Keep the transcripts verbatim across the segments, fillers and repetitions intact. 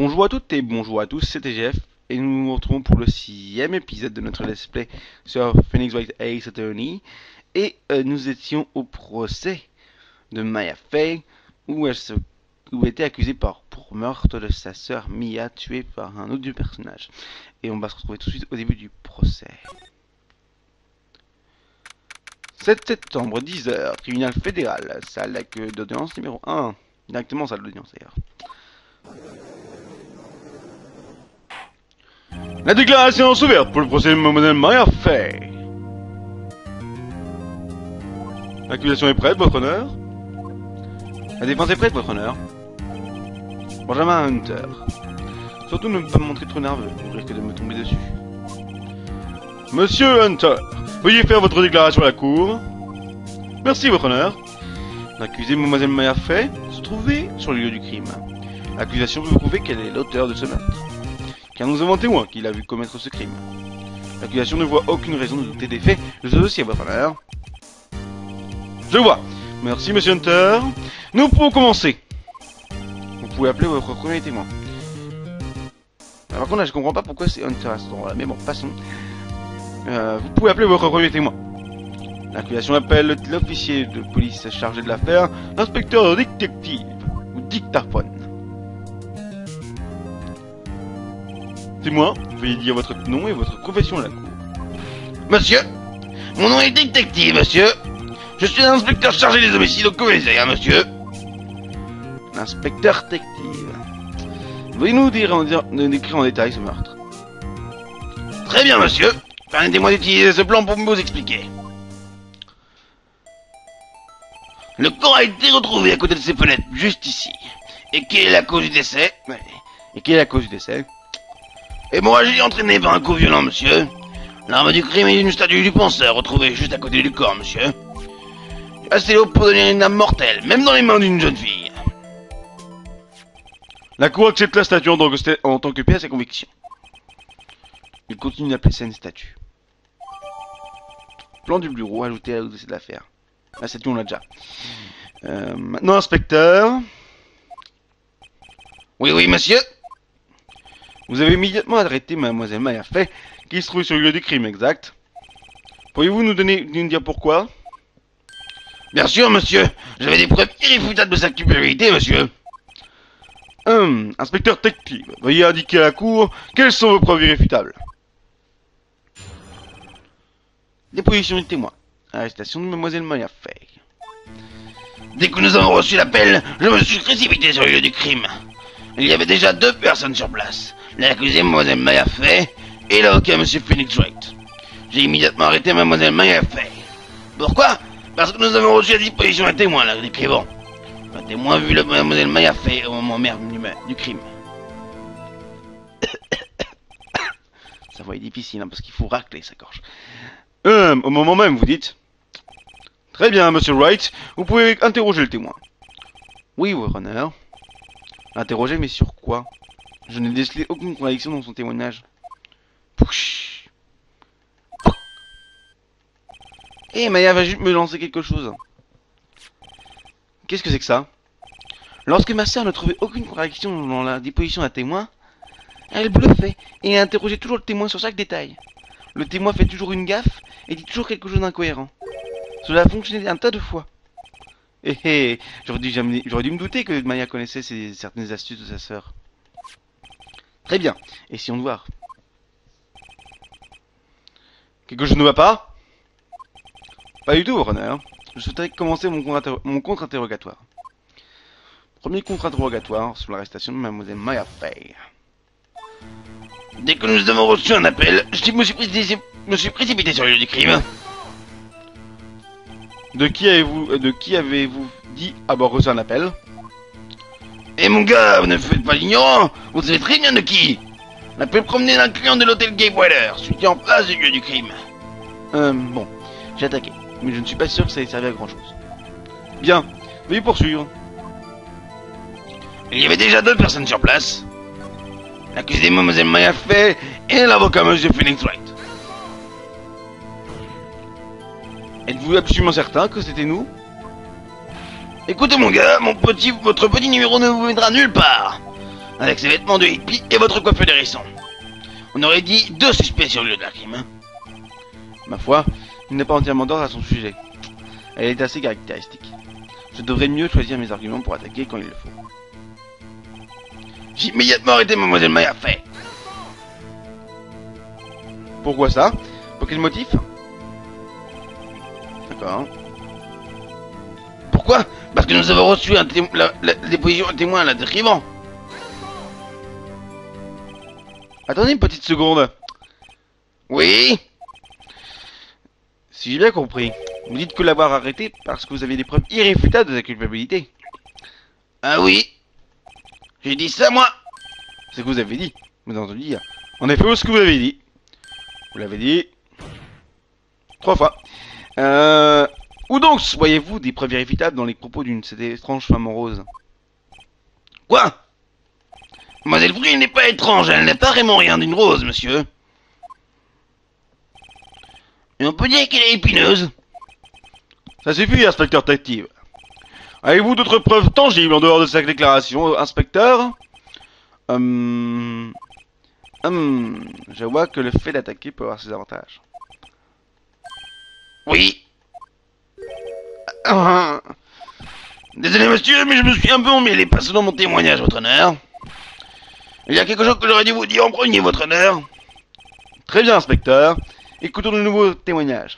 Bonjour à toutes et bonjour à tous, c'est T G F et nous nous retrouvons pour le sixième épisode de notre let's play sur Phoenix Wright Ace Attorney et euh, nous étions au procès de Maya Fey où elle se, où était accusée par, pour meurtre de sa sœur Mia tuée par un autre du personnage. Et on va se retrouver tout de suite au début du procès. sept septembre, dix heures, tribunal fédéral, salle d'audience numéro un. Directement salle d'audience d'ailleurs. La déclaration est ouverte pour le procès de Mademoiselle Maya Fey. L'accusation est prête, votre honneur. La défense est prête, votre honneur. Benjamin Hunter. Surtout ne pas me montrer trop nerveux, vous risquez de me tomber dessus. Monsieur Hunter, veuillez faire votre déclaration à la cour. Merci, votre honneur. L'accusée Mademoiselle Maya Fey se trouvait sur le lieu du crime. L'accusation veut prouver qu'elle est l'auteur de ce meurtre. Car nous avons un témoin qui l'a vu commettre ce crime. L'accusation ne voit aucune raison de douter des faits de ce dossier, votre honneur. Je vois. Merci, monsieur Hunter. Nous pouvons commencer. Vous pouvez appeler votre premier témoin. Alors, par contre, là, je comprends pas pourquoi c'est Hunter à ce endroit-là. Mais bon, passons. Euh, vous pouvez appeler votre premier témoin. L'accusation appelle l'officier de police chargé de l'affaire, l'inspecteur détective, ou dictaphone. Témoin, veuillez dire votre nom et votre profession à la cour. Monsieur, mon nom est détective, monsieur. Je suis l'inspecteur chargé des homicides au commissaire, monsieur. L'inspecteur détective. Veuillez nous dire en, dire, décrire en détail ce meurtre. Très bien, monsieur. Permettez-moi d'utiliser ce plan pour vous expliquer. Le corps a été retrouvé à côté de ses fenêtres, juste ici. Et quelle est la cause du décès? Et quelle est la cause du décès? Hémorragie entraînée par un coup violent, monsieur. L'arme du crime est une statue du penseur retrouvée juste à côté du corps, monsieur. Assez haut pour donner une âme mortelle, même dans les mains d'une jeune fille. La cour accepte la statue en tant que, en tant que pièce à sa conviction. Il continue d'appeler ça une statue. Plan du bureau ajouté au dossier de l'affaire. La statue on l'a déjà. Euh, maintenant, inspecteur. Oui, oui, monsieur. Vous avez immédiatement arrêté Mademoiselle Maya Fey, qui se trouve sur le lieu du crime, exact. Pourriez-vous nous donner, nous dire pourquoi? Bien sûr, monsieur. J'avais des preuves irréfutables de sa culpabilité, monsieur. Hum, inspecteur détective, veuillez indiquer à la cour quelles sont vos preuves irréfutables. Déposition du témoin. Arrestation de Mademoiselle Maya Fey. Dès que nous avons reçu l'appel, je me suis précipité sur le lieu du crime. Il y avait déjà deux personnes sur place. L'accusée Mademoiselle Maya Fey et l'avocat Monsieur Phoenix Wright. J'ai immédiatement arrêté Mademoiselle Maya Fey. Pourquoi? Parce que nous avons reçu à disposition un témoin, là, décrivant. Un témoin vu le Mademoiselle Maya Fey au moment même du, du crime. Sa voix est difficile, hein, parce qu'il faut racler sa gorge. Euh, au moment même, vous dites? Très bien, Monsieur Wright, vous pouvez interroger le témoin. Oui, votre honneur. Interroger, mais sur quoi? Je n'ai décelé aucune contradiction dans son témoignage. Pouch. Eh, hey, Maya va juste me lancer quelque chose. Qu'est-ce que c'est que ça? Lorsque ma sœur ne trouvait aucune contradiction dans la déposition d'un témoin, elle bluffait et interrogeait toujours le témoin sur chaque détail. Le témoin fait toujours une gaffe et dit toujours quelque chose d'incohérent. Cela a fonctionné un tas de fois. Eh eh, j'aurais dû, dû me douter que Maya connaissait ces, certaines astuces de sa sœur. Très bien, essayons de voir. Quelque chose ne va pas? Pas du tout, votre honneur. Je souhaiterais commencer mon contre-interrogatoire. Premier contre-interrogatoire sur l'arrestation de Mademoiselle Maya Fey. Dès que nous avons reçu un appel, je me suis précipité, me suis précipité sur le lieu du crime. De qui avez-vous de qui avez-vous dit avoir reçu un appel? Eh mon gars, vous ne faites pas l'ignorant. Vous savez très bien de qui. L'appel promené d'un client de l'hôtel Gay Weather, celui en face du lieu du crime. Euh, bon, j'ai attaqué, mais je ne suis pas sûr que ça ait servi à grand chose. Bien, veuillez poursuivre. Il y avait déjà deux personnes sur place. L'accusé Mademoiselle Maya Fey et l'avocat Monsieur Phoenix Wright. Êtes-vous absolument certain que c'était nous? Écoutez mon gars, mon petit, votre petit numéro ne vous mènera nulle part. avec ses vêtements de hippie et votre coiffure d'hérisson. On aurait dit deux suspects sur le lieu de la crime. Hein. Ma foi, il n'est pas entièrement d'ordre à son sujet. Elle est assez caractéristique. Je devrais mieux choisir mes arguments pour attaquer quand il le faut. J'ai immédiatement arrêté mademoiselle Maya Fey. Pourquoi ça? Pour quel motif? D'accord. Pourquoi? Parce que nous avons reçu un témo la, la, la déposition d'un témoin la décrivant. Attendez une petite seconde. Oui? Si j'ai bien compris, vous dites que l'avoir arrêté parce que vous avez des preuves irréfutables de sa culpabilité. Ah oui? J'ai dit ça, moi? C'est ce que vous avez dit. Vous avez entendu dire. En effet, ce que vous avez dit. Vous l'avez dit... Trois fois. Euh... Où donc voyez-vous des preuves irréfutables dans les propos d'une cette étrange femme en rose? Quoi? Mademoiselle Free n'est pas étrange, elle n'est pas vraiment rien d'une rose, monsieur. Et on peut dire qu'elle est épineuse. Ça suffit, inspecteur détective. Avez-vous d'autres preuves tangibles en dehors de cette déclaration, inspecteur? Hum... Hum... Je vois que le fait d'attaquer peut avoir ses avantages. Oui. Ah. Désolé, monsieur, mais je me suis un peu emmêlé passant mon témoignage, votre honneur. Il y a quelque chose que j'aurais dû vous dire en premier, votre honneur. Très bien, inspecteur. Écoutons de nouveaux témoignages.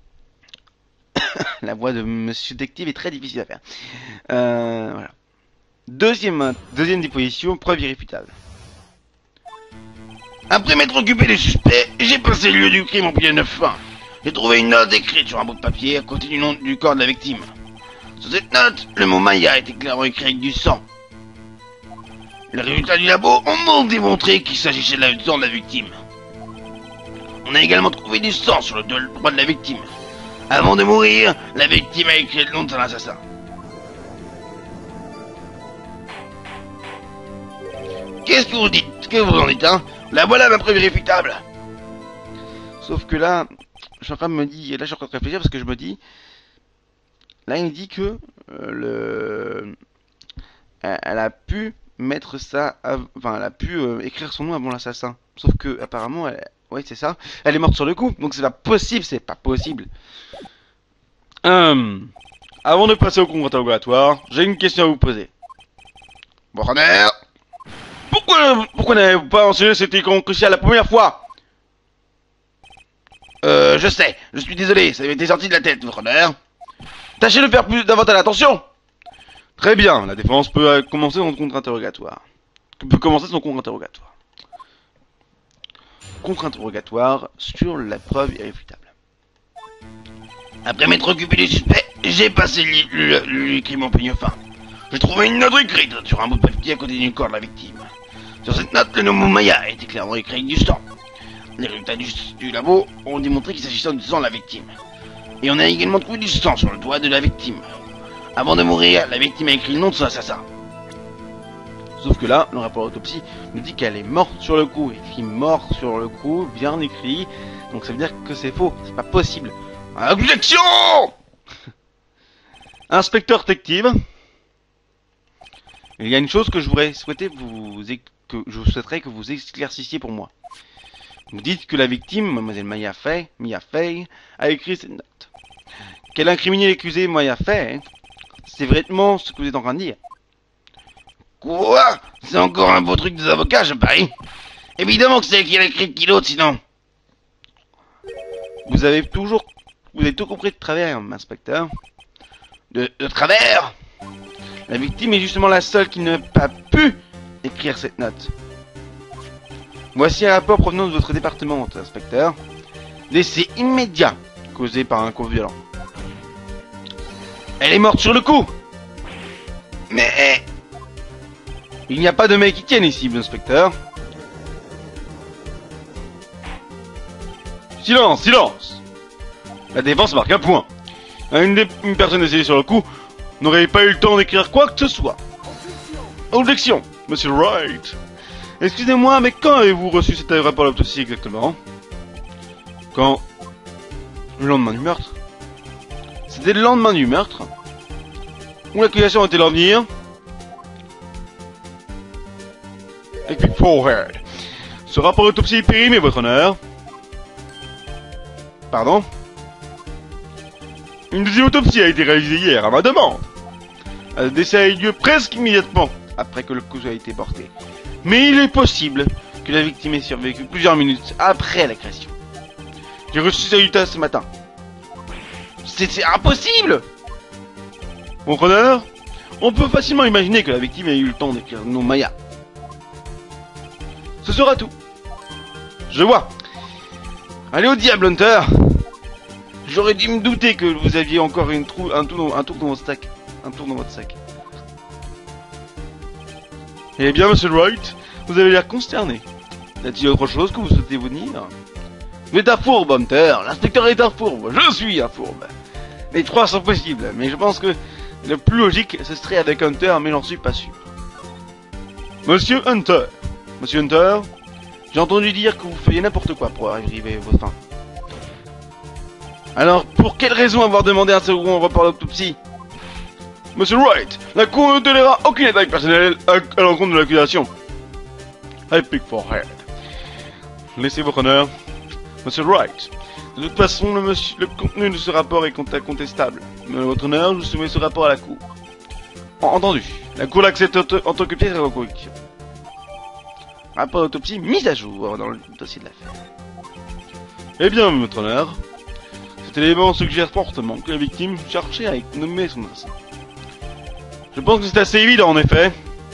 La voix de monsieur détective est très difficile à faire. Euh, voilà. Deuxième, deuxième déposition, preuve irréfutable. Après m'être occupé des suspects, j'ai passé le lieu du crime en pleine neuf fin. J'ai trouvé une note écrite sur un bout de papier à côté du nom du corps de la victime. Sur cette note, le mot Maya a été clairement écrit avec du sang. Les résultats du labo ont démontré qu'il s'agissait de la du sang de la victime. On a également trouvé du sang sur le droit de la victime. Avant de mourir, la victime a écrit le nom de son assassin. Qu'est-ce que vous dites? Qu'est-ce que vous en dites, hein? La voilà ma preuve irréfutable. Sauf que là, je suis en train de me dire, là je suis en train de réfléchir parce que je me dis, là il dit que euh, le, elle, elle a pu mettre ça, av... enfin elle a pu euh, écrire son nom avant l'assassin. Sauf que apparemment, elle... ouais c'est ça, elle est morte sur le coup, donc c'est pas possible, c'est pas possible. Hum, avant de passer au contre-interrogatoire, j'ai une question à vous poser. Bonheur. Pourquoi, pourquoi n'avez-vous pas mentionné cet écran crucial la première fois? Euh, je sais, je suis désolé, ça m'était sorti de la tête, votre honneur. Tâchez de faire plus davantage attention. Très bien, la défense peut euh, commencer son contre-interrogatoire. Peut commencer son contre-interrogatoire. Contre-interrogatoire sur la preuve irréfutable. Après m'être occupé du suspect, j'ai passé le, le, le, le crime en peigne fin. J'ai trouvé une note écrite sur un bout de papier à côté du corps de la victime. Sur cette note, le nom Maya a été clairement écrit avec du sang. Les résultats du, du labo ont démontré qu'il s'agissait du sang de la victime. Et on a également trouvé du sang sur le doigt de la victime. Avant de mourir, la victime a écrit le nom de son assassin. Sauf que là, le rapport d'autopsie nous dit qu'elle est morte sur le coup. Écrit mort sur le coup, bien écrit. Donc ça veut dire que c'est faux, c'est pas possible. Objection! Inspecteur détective. Il y a une chose que je voudrais souhaiter vous que je souhaiterais que vous éclaircissiez pour moi. Vous dites que la victime, mademoiselle Maya Fey, Maya Fey, a écrit cette note. Qu'elle a incriminé l'accusé Maya Fey, c'est vraiment ce que vous êtes en train de dire. Quoi? C'est encore un beau truc des avocats, je parie. Évidemment que c'est elle qui l'a écrit, qui d'autre sinon? Vous avez toujours... Vous avez tout compris de travers, inspecteur. De, de travers? La victime est justement la seule qui n'a pas pu écrire cette note. Voici un rapport provenant de votre département, inspecteur. Décès immédiat causé par un coup violent. Elle est morte sur le coup. Mais... Il n'y a pas de mec qui tienne ici, inspecteur. Silence, silence. La défense marque un point. Une, des, une personne décédée sur le coup n'aurait pas eu le temps d'écrire quoi que ce soit. Objection, monsieur Wright. Excusez-moi, mais quand avez-vous reçu cet rapport d'autopsie exactement? Quand? Le lendemain du meurtre. C'était le lendemain du meurtre. Où l'accusation était l'en venir. Epic Forehead. Ce rapport d'autopsie est périmé, votre honneur. Pardon? Une deuxième autopsie a été réalisée hier à ma demande. Le décès a eu lieu presque immédiatement après que le coup a été porté. Mais il est possible que la victime ait survécu plusieurs minutes après l'agression. J'ai reçu ce résultat ce matin. C'est impossible! Votre honneur, on peut facilement imaginer que la victime ait eu le temps d'écrire le nom Maya. Ce sera tout. Je vois. Allez au diable, Hunter. J'aurais dû me douter que vous aviez encore une trou, un, tour, un tour dans votre sac. Un tour dans votre sac. Eh bien, monsieur Wright, vous avez l'air consterné. Y a-t-il autre chose que vous souhaitez vous dire? Vous êtes un fourbe, Hunter. L'inspecteur est un fourbe. Je suis un fourbe. Les trois sont possibles, mais je pense que le plus logique, ce serait avec Hunter, mais j'en suis pas sûr. Monsieur Hunter. Monsieur Hunter, j'ai entendu dire que vous faisiez n'importe quoi pour arriver à votre fin. Alors, pour quelle raison avoir demandé un second report d'autopsie? Monsieur Wright, la Cour ne tolérera aucune attaque personnelle à, à l'encontre de l'accusation. Epic Forehead. Laissez votre honneur. Monsieur Wright, de toute façon, le, monsieur, le contenu de ce rapport est contestable. Mais votre honneur, je soumets ce rapport à la Cour. En, entendu. La Cour l'accepte en tant que pièce à reconviction. Rapport d'autopsie mis à jour dans le dossier de l'affaire. Eh bien, votre honneur, cet élément suggère fortement que la victime cherchait à nommer son assassin. Je pense que c'est assez évident, en effet.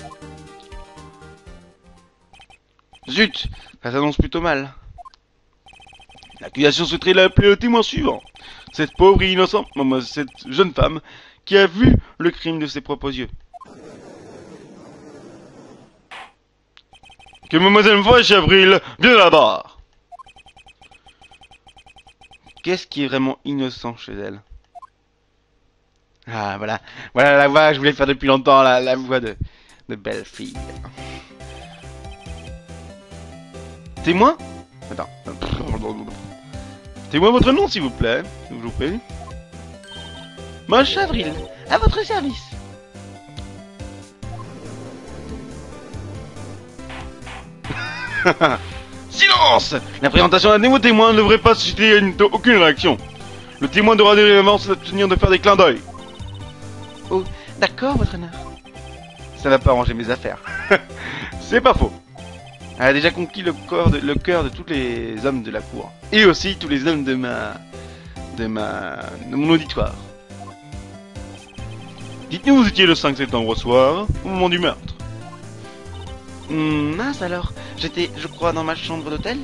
Zut, ça s'annonce plutôt mal. L'accusation souhaiterait l'appeler le témoin suivant. Cette pauvre et innocente, cette jeune femme qui a vu le crime de ses propres yeux. Que mademoiselle Voice Avril vienne là-bas. Qu'est-ce qui est vraiment innocent chez elle? Ah, voilà. Voilà la voix que je voulais faire depuis longtemps, la, la voix de, de belle fille. Témoin? Attends. Témoin votre nom, s'il vous plaît. Je vous prie. Moche Avril, à votre service. Silence! La présentation d'un nouveau témoin ne devrait pas susciter une, aucune réaction. Le témoin devra évidemment s'abstenir de faire des clins d'œil. Oh, d'accord, votre honneur. Ça va pas arranger mes affaires. C'est pas faux. Elle a déjà conquis le, corps de, le cœur de tous les hommes de la cour. Et aussi tous les hommes de ma... de ma... de mon auditoire. Dites-nous, vous étiez le cinq septembre au soir, au moment du meurtre. Hum, mince alors, j'étais, je crois, dans ma chambre d'hôtel.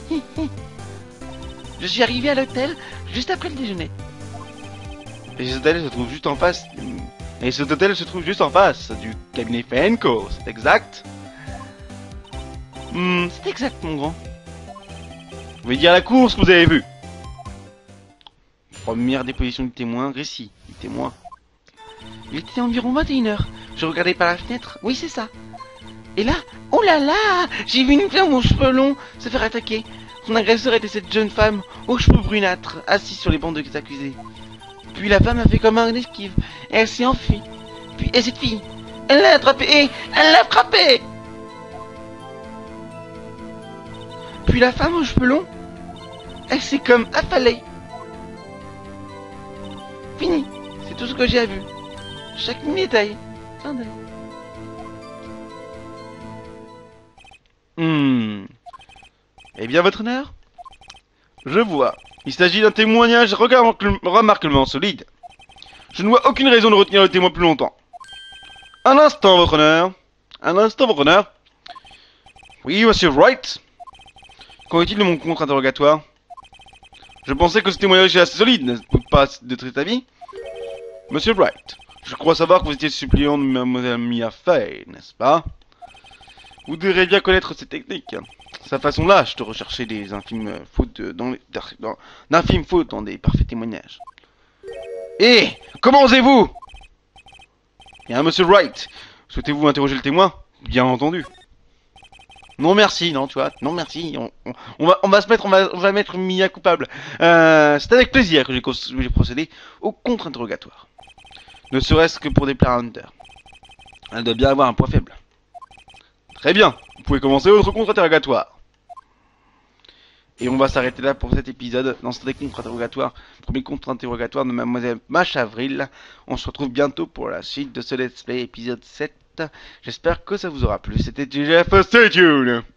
Je suis arrivé à l'hôtel juste après le déjeuner. Et cet hôtel se trouve juste en face... Et cet hôtel se trouve juste en face du cabinet Fenco, c'est exact? Hmm, c'est exact, mon grand. Vous pouvez dire à la cour ce que vous avez vu. Première déposition du témoin, récit du témoin. Il était environ vingt et une heures. Je regardais par la fenêtre. Oui, c'est ça. Et là, oh là là, j'ai vu une femme aux cheveux longs se faire attaquer. Son agresseur était cette jeune femme aux cheveux brunâtres, assise sur les bancs des accusés. Puis la femme a fait comme un esquive, et elle s'est enfuie. Puis, et cette fille, elle l'a attrapée, et elle l'a frappée. Puis la femme aux cheveux longs, elle s'est comme affalée. Fini, c'est tout ce que j'ai vu. Chaque détail. Clin d'œil. Hmm. Eh bien, votre honneur, je vois. Il s'agit d'un témoignage remarquablement solide. Je ne vois aucune raison de retenir le témoin plus longtemps. Un instant, votre honneur. Un instant, votre honneur. Oui, monsieur Wright. Qu'en est-il de mon contre-interrogatoire? Je pensais que ce témoignage était assez solide, n'est-ce pas de très avis? Monsieur Wright, je crois savoir que vous étiez suppliant de mademoiselle Mia Fey, n'est-ce pas? Vous devrez bien connaître ces techniques. Sa façon lâche de rechercher des infimes fautes dans les, dans, d'infimes fautes dans des parfaits témoignages. Eh, comment osez-vous? Bien, monsieur Wright, souhaitez-vous interroger le témoin? Bien entendu. Non merci, non, tu vois, non merci, on, on, on, va, on va se mettre, on va, on va mettre Mia coupable. Euh, c'est avec plaisir que j'ai procédé au contre-interrogatoire. Ne serait-ce que pour déplaire à Hunter. Elle doit bien avoir un point faible. Très bien, pouvez commencer votre contre-interrogatoire. Et on va s'arrêter là pour cet épisode, dans ce contre-interrogatoire, premier contre-interrogatoire de Mademoiselle Mach Avril. On se retrouve bientôt pour la suite de ce let's play épisode sept. J'espère que ça vous aura plu. C'était J F, stay tuned.